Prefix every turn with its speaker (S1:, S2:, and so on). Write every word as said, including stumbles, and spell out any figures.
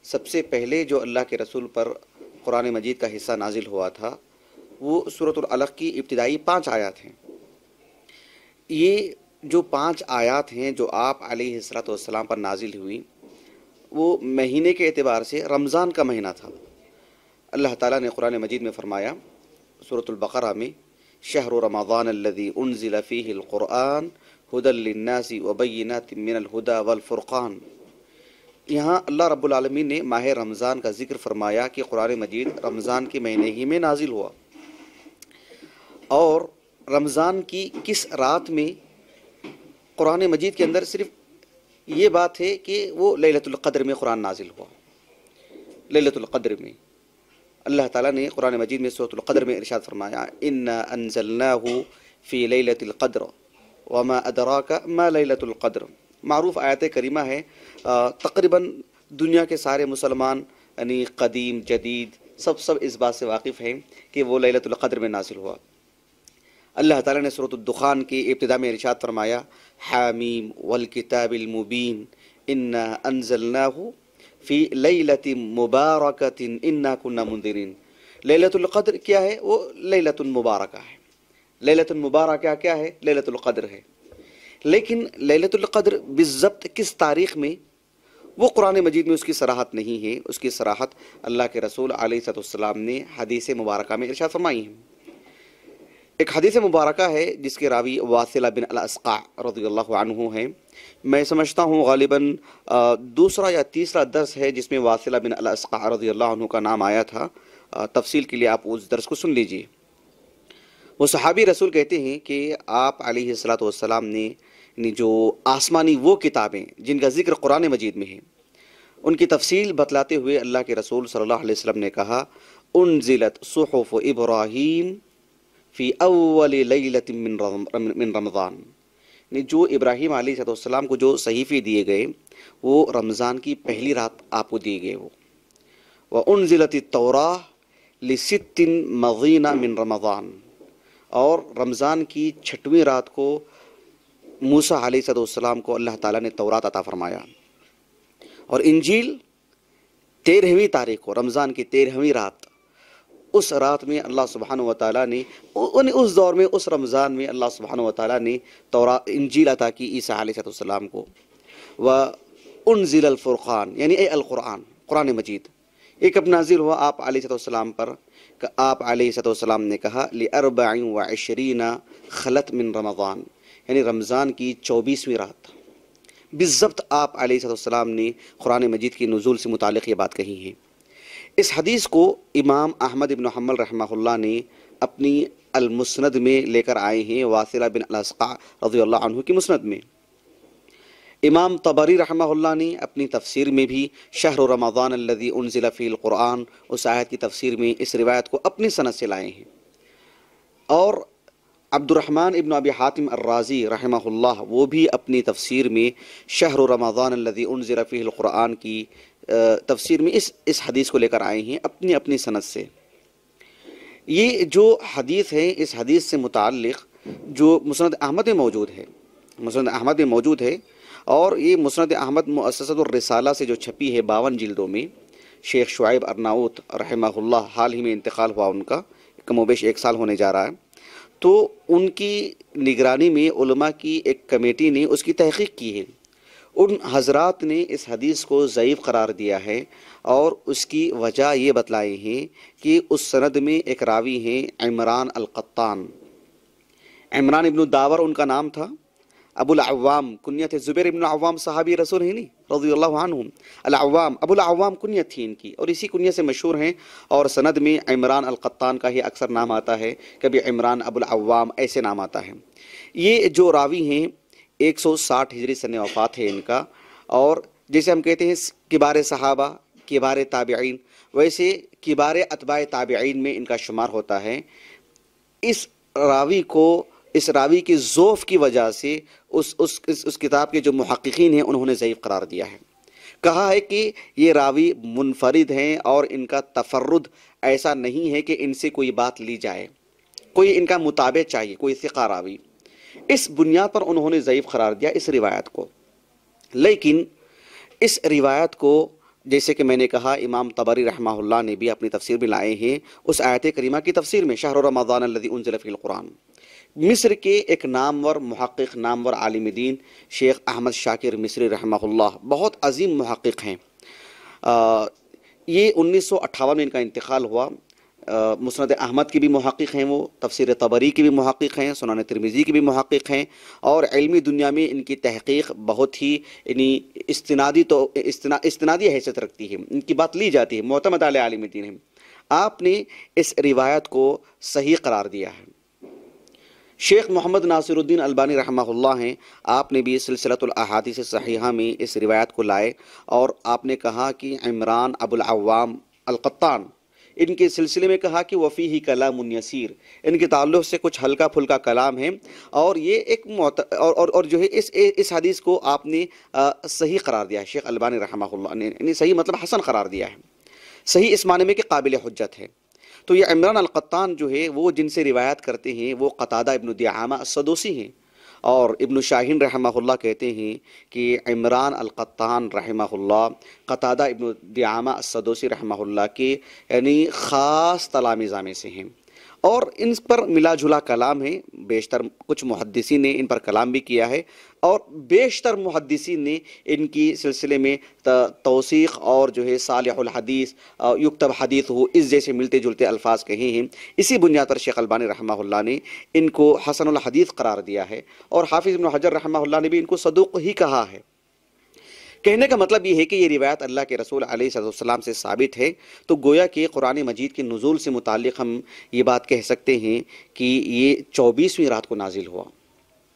S1: سب سے پہلے جو اللہ کے رسول پر قرآن مجید کا حصہ نازل ہوا تھا وہ سورۃ العلق کی ابتدائی پانچ آیات ہیں۔ یہ جو پانچ آیات ہیں جو آپ علیہ الصلوۃ والسلام پر نازل ہوئی، وہ مہینے کے اعتبار سے رمضان کا مہینہ تھا۔ اللہ تعالیٰ نے قرآن مجید میں فرمایا سورۃ البقرہ میں، شہر رمضان الذی انزل فیہ القرآن ھدی للناس وبینات من الھدی والفرقان۔ یہاں اللہ رب العالمین نے ماہ رمضان کا ذکر فرمایا کہ قرآن مجید رمضان کے مہینے ہی میں نازل ہوا، اور رمضان کی کس رات میں؟ قرآن مجید کے اندر صرف یہ بات ہے کہ وہ لیلۃ القدر میں قرآن نازل ہوا۔ لیلۃ القدر میں اللہ تعالیٰ نے قرآن مجید میں سورۃ القدر میں ارشاد فرمایا، انا انزلناہ فی لیلۃ القدر وما ادراک ما لیلۃ القدر۔ معروف آیت کریمہ ہے، تقریباً دنیا کے سارے مسلمان یعنی قدیم جدید سب سب اس بات سے واقف ہیں کہ وہ لیلۃ القدر میں نازل ہوا۔ اللہ تعالیٰ نے سورۃ الدخان کی ابتدا میں ارشاد فرمایا، حامیم والکتاب المبین انا انزلناہ فی لیلۃ مبارکۃ انا کنا منذرین۔ لیلۃ القدر کیا ہے؟ وہ لیلۃ مبارکہ ہے۔ لیلۃ مبارکہ کیا ہے؟ لیلۃ القدر ہے۔ لیکن لیلۃ القدر بالضبط کس تاریخ میں؟ وہ قرآن مجید میں اس کی صراحت نہیں ہے۔ اس کی صراحت اللہ کے رسول علیہ الصلوۃ والسلام نے حدیث مبارکہ میں ارشاد فرمائی ہے۔ ایک حدیث مبارکہ ہے جس کے راوی واصلہ بن الاسقع رضی اللہ عنہ ہیں۔ میں سمجھتا ہوں غالباً دوسرا یا تیسرا درس ہے جس میں واصلہ بن الاسقع رضی اللہ عنہ کا نام آیا تھا۔ تفصیل کے لیے آپ اس درس کو سن لیجئے۔ وہ صحابی رسول کہتے ہیں کہ آپ علیہ الصلوۃ والسلام نے جو آسمانی وہ کتابیں جن کا ذکر قرآن مجید میں ہے، ان کی تفصیل بتلاتے ہوئے اللہ کے رسول صلی اللہ علیہ وسلم نے کہا، انزلت صحف ابراہیم فی اول لیلۃ من رمضان۔ جو ابراہیم علیہ السلام کو جو صحیفے دیے گئے وہ رمضان کی پہلی رات آپ کو دیے گئے وہ۔ وانزلت التوراۃ لست مضین من رمضان، اور رمضان کی چھٹویں رات کو موسیٰ علیہ السلام کو اللہ تعالیٰ نے تورات عطا فرمایا، اور انجیل تیرہویں تاریخ کو، رمضان کی تیرہویں رات، اس رات میں اللہ سبحانہ و تعالیٰ نے اس دور میں اس رمضان میں اللہ سبحانہ و تعالیٰ نے تورات انجیل عطا کی عیسیٰ علیہ السلام کو۔ وانزل الفرقان یعنی اے القرآن، قرآن مجید ایک اب نازل ہوا آپ علیہ السلام پر۔ آپ علیہ السلام نے کہا لأربع وعشرین خلت من رمضان، یعنی رمضان کی چوبیسویں رات بالضبط آپ علیہ السلام نے قرآن مجید کی نزول سے متعلق یہ بات کہی ہے۔ اس حدیث کو امام احمد بن حنبل رحمہ اللہ نے اپنی المسند میں لے کر آئے ہیں، واصلہ بن الاسقع رضی اللہ عنہ کی مسند میں۔ امام طبری رحمہ اللہ نے اپنی تفسیر میں بھی شہر رمضان الذی انزل فی القرآن، اس آیت کی تفسیر میں اس روایت کو اپنی سند سے لائے ہیں۔ اور عبد الرحمن ابن ابی حاتم الرازی رحمہ اللہ وہ بھی اپنی تفسیر میں شہر رمضان الذی انزل فیہ القرآن کی تفسیر میں اس اس حدیث کو لے کر آئے ہیں اپنی اپنی سند سے۔ یہ جو حدیث ہے اس حدیث سے متعلق جو مسند احمد میں موجود ہے، مسند احمد میں موجود ہے، اور یہ مسند احمد مؤسسۃ الرسالہ سے جو چھپی ہے باون جلدوں میں، شیخ شعیب ارناؤت رحمہ اللہ حال ہی میں انتقال ہوا ان کا، کم و بیش ایک سال ہونے جا رہا ہے، تو ان کی نگرانی میں علماء کی ایک کمیٹی نے اس کی تحقیق کی ہے۔ ان حضرات نے اس حدیث کو ضعیف قرار دیا ہے، اور اس کی وجہ یہ بتلائی ہے کہ اس سند میں ایک راوی ہیں عمران القطان، عمران ابن داور ان کا نام تھا، ابو العوام کنیت، زبیر ابن العوام صحابی رسول ہیں نہیں رضی اللہ عنہم، العوام ابو العوام کنیت تھی ان کی، اور اسی کنیت سے مشہور ہیں، اور سند میں عمران القطان کا ہی اکثر نام آتا ہے، کبھی عمران ابو العوام ایسے نام آتا ہے۔ یہ جو راوی ہیں ایک سو ساٹھ ہجری سن وفات ہے ان کا، اور جیسے ہم کہتے ہیں کبار صحابہ، کبار تابعین، ویسے کبار اتباع تابعین میں ان کا شمار ہوتا ہے۔ اس راوی کو اس راوی کی ضعف کی وجہ سے اس اس اس, اس کتاب کے جو محققین ہیں انہوں نے ضعیف قرار دیا ہے، کہا ہے کہ یہ راوی منفرد ہیں اور ان کا تفرد ایسا نہیں ہے کہ ان سے کوئی بات لی جائے، کوئی ان کا متابع چاہیے، کوئی ثقہ راوی۔ اس بنیاد پر انہوں نے ضعیف قرار دیا اس روایت کو۔ لیکن اس روایت کو جیسے کہ میں نے کہا امام طبری رحمہ اللہ نے بھی اپنی تفسیر میں لائے ہیں اس آیت کریمہ کی تفسیر میں شہر رمضان الذی انزل فیہ القرآن۔ مصر کے ایک نامور محقق، نامور عالم دین شیخ احمد شاکر مصری رحمہ اللہ، بہت عظیم محقق ہیں۔ آ, یہ انیس سو اٹھاون میں ان کا انتقال ہوا۔ مسند احمد کی بھی محقق ہیں، وہ تفسیر طبری کی بھی محقق ہیں، سنن ترمذی کی بھی محقق ہیں، اور علمی دنیا میں ان کی تحقیق بہت ہی یعنی استنادی تو استنادی حیثیت رکھتی ہے، ان کی بات لی جاتی ہے، معتمد علی عالم دین ہیں۔ آپ نے اس روایت کو صحیح قرار دیا ہے۔ شیخ محمد ناصر الدین البانی رحمہ اللہ ہیں، آپ نے بھی سلسلۃ الاحادیث صحیحہ میں اس روایت کو لائے، اور آپ نے کہا کہ عمران ابو العوام القطان ان کے سلسلے میں کہا کہ وفیہ کلام یسیر، ان کے تعلق سے کچھ ہلکا پھلکا کلام ہے، اور یہ ایک معت... اور, اور, اور جو ہے اس اس حدیث کو آپ نے آ, صحیح قرار دیا ہے، شیخ البانی رحمہ اللہ نے یعنی صحیح مطلب حسن قرار دیا ہے، صحیح اس معنی میں کہ قابل حجت ہے۔ تو یہ عمران القطان جو ہے وہ جن سے روایت کرتے ہیں وہ قتادہ ابن دعامہ السدوسی ہیں، اور ابن شاہین رحمہ اللہ کہتے ہیں کہ عمران القطان رحمہ اللہ قتادہ ابن دعامہ السدوسی رحمہ اللہ کے یعنی خاص تلامذہ میں سے ہیں، اور ان پر ملا جلا کلام ہے، بیشتر کچھ محدثین نے ان پر کلام بھی کیا ہے، اور بیشتر محدثین نے ان کی سلسلے میں توثیق اور جو ہے صالح الحدیث یکتب حدیث ہو اس جیسے ملتے جلتے الفاظ کہے ہیں۔ اسی بنیاد پر شیخ البانی رحمہ اللہ نے ان کو حسن الحدیث قرار دیا ہے، اور حافظ ابن حجر رحمہ اللہ نے بھی ان کو صدوق ہی کہا ہے۔ کہنے کا مطلب یہ ہے کہ یہ روایت اللہ کے رسول علیہ السلام سے ثابت ہے، تو گویا کہ قرآن مجید کے نزول سے متعلق ہم یہ بات کہہ سکتے ہیں کہ یہ چوبیسویں رات کو نازل ہوا۔